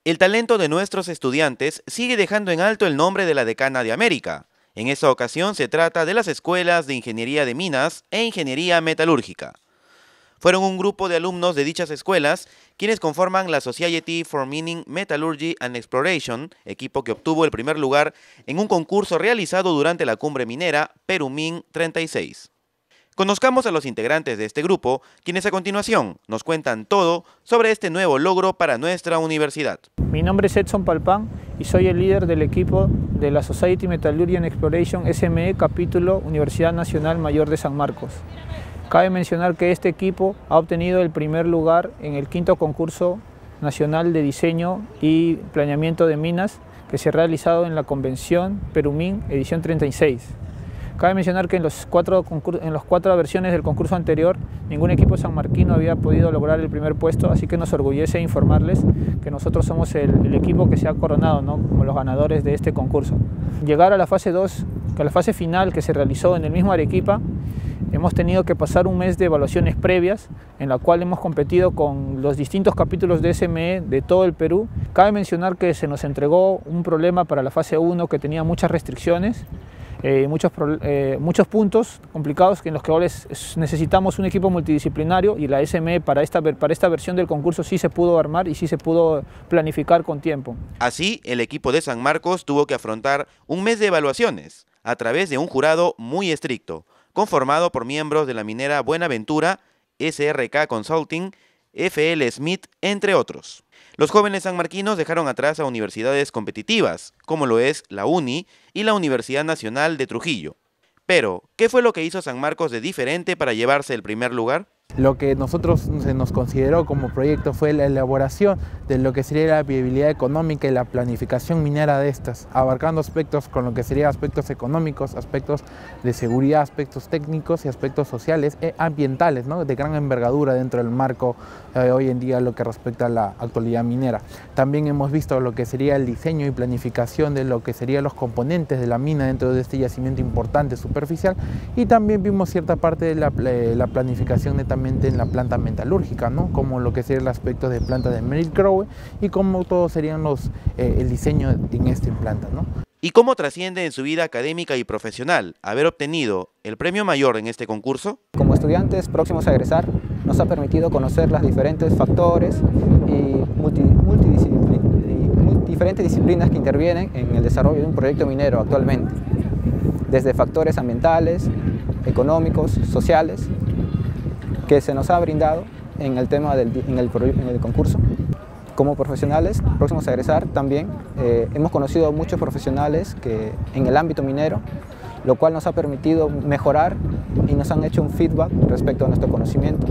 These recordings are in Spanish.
El talento de nuestros estudiantes sigue dejando en alto el nombre de la decana de América. En esta ocasión se trata de las escuelas de Ingeniería de Minas e Ingeniería Metalúrgica. Fueron un grupo de alumnos de dichas escuelas quienes conforman la Society for Mining, Metallurgy and Exploration, equipo que obtuvo el primer lugar en un concurso realizado durante la cumbre minera Perú-Min 36. Conozcamos a los integrantes de este grupo, quienes a continuación nos cuentan todo sobre este nuevo logro para nuestra universidad. Mi nombre es Edson Palpán y soy el líder del equipo de la Society Metallurgy and Exploration SME capítulo Universidad Nacional Mayor de San Marcos. Cabe mencionar que este equipo ha obtenido el primer lugar en el quinto concurso nacional de diseño y planeamiento de minas que se ha realizado en la convención Perú-Min edición 36. Cabe mencionar que en las cuatro versiones del concurso anterior, ningún equipo sanmarquino había podido lograr el primer puesto, así que nos orgullece informarles que nosotros somos el equipo que se ha coronado, ¿no?, como los ganadores de este concurso. Llegar a la fase 2, que a la fase final que se realizó en el mismo Arequipa, hemos tenido que pasar un mes de evaluaciones previas, en la cual hemos competido con los distintos capítulos de SME de todo el Perú. Cabe mencionar que se nos entregó un problema para la fase 1 que tenía muchas restricciones, muchos puntos complicados en los que ahora necesitamos un equipo multidisciplinario, y la SME para esta versión del concurso sí se pudo armar y sí se pudo planificar con tiempo. Así, el equipo de San Marcos tuvo que afrontar un mes de evaluaciones a través de un jurado muy estricto, conformado por miembros de la minera Buenaventura, SRK Consulting, FL Smith, entre otros. Los jóvenes sanmarquinos dejaron atrás a universidades competitivas, como lo es la UNI y la Universidad Nacional de Trujillo. Pero, ¿qué fue lo que hizo San Marcos de diferente para llevarse el primer lugar? Lo que nosotros se nos consideró como proyecto fue la elaboración de lo que sería la viabilidad económica y la planificación minera de estas, abarcando aspectos con lo que serían aspectos económicos, aspectos de seguridad, aspectos técnicos y aspectos sociales e ambientales, ¿no?, de gran envergadura dentro del marco hoy en día lo que respecta a la actualidad minera. También hemos visto lo que sería el diseño y planificación de lo que serían los componentes de la mina dentro de este yacimiento importante superficial, y también vimos cierta parte de la planificación netamente en la planta metalúrgica, ¿no?, como lo que sería el aspecto de planta de Merrill-Crowe y cómo todos serían el diseño en esta planta, ¿no? ¿Y cómo trasciende en su vida académica y profesional haber obtenido el premio mayor en este concurso? Como estudiantes próximos a egresar, nos ha permitido conocer los diferentes factores y diferentes disciplinas que intervienen en el desarrollo de un proyecto minero actualmente, desde factores ambientales, económicos, sociales, que se nos ha brindado en el tema en el concurso. Como profesionales próximos a egresar también hemos conocido muchos profesionales que en el ámbito minero, lo cual nos ha permitido mejorar y nos han hecho un feedback respecto a nuestro conocimiento,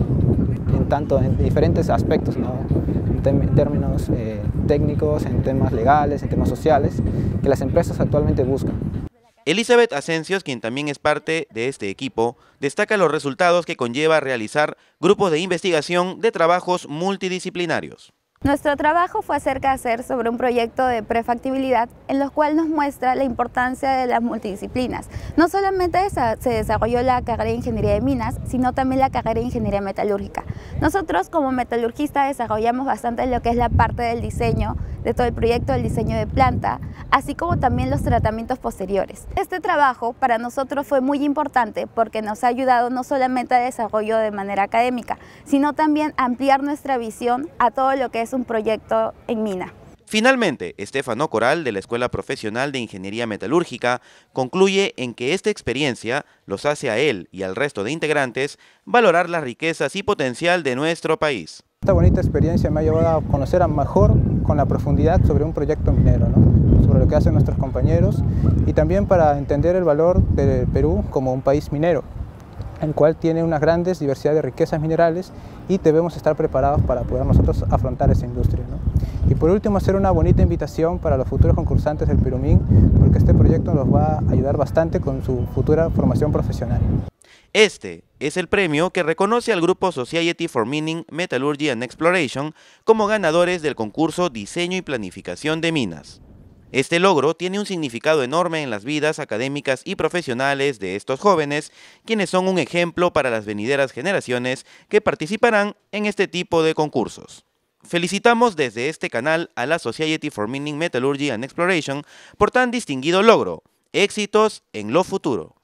en diferentes aspectos, ¿no?, en términos técnicos, en temas legales, en temas sociales, que las empresas actualmente buscan. Elizabeth Asencios, quien también es parte de este equipo, destaca los resultados que conlleva realizar grupos de investigación de trabajos multidisciplinarios. Nuestro trabajo fue hacer sobre un proyecto de prefactibilidad en el cual nos muestra la importancia de las multidisciplinas. No solamente se desarrolló la carrera de Ingeniería de Minas, sino también la carrera de Ingeniería Metalúrgica. Nosotros como metalurgistas desarrollamos bastante lo que es la parte del diseño de todo el proyecto, el diseño de planta, así como también los tratamientos posteriores. Este trabajo para nosotros fue muy importante porque nos ha ayudado no solamente a desarrollo de manera académica, sino también a ampliar nuestra visión a todo lo que es un proyecto en mina. Finalmente, Estefano Coral, de la Escuela Profesional de Ingeniería Metalúrgica, concluye en que esta experiencia los hace a él y al resto de integrantes valorar las riquezas y potencial de nuestro país. Esta bonita experiencia me ha llevado a conocer a mejor, con la profundidad, sobre un proyecto minero, ¿no?, sobre lo que hacen nuestros compañeros, y también para entender el valor del Perú como un país minero, el cual tiene una gran diversidad de riquezas minerales, y debemos estar preparados para poder nosotros afrontar esa industria, ¿no? Y por último, hacer una bonita invitación para los futuros concursantes del Perú-Min, porque este proyecto nos va a ayudar bastante con su futura formación profesional. Este es el premio que reconoce al grupo Society for Mining, Metallurgy and Exploration como ganadores del concurso Diseño y Planificación de Minas. Este logro tiene un significado enorme en las vidas académicas y profesionales de estos jóvenes, quienes son un ejemplo para las venideras generaciones que participarán en este tipo de concursos. Felicitamos desde este canal a la Society for Mining, Metallurgy and Exploration por tan distinguido logro. Éxitos en lo futuro.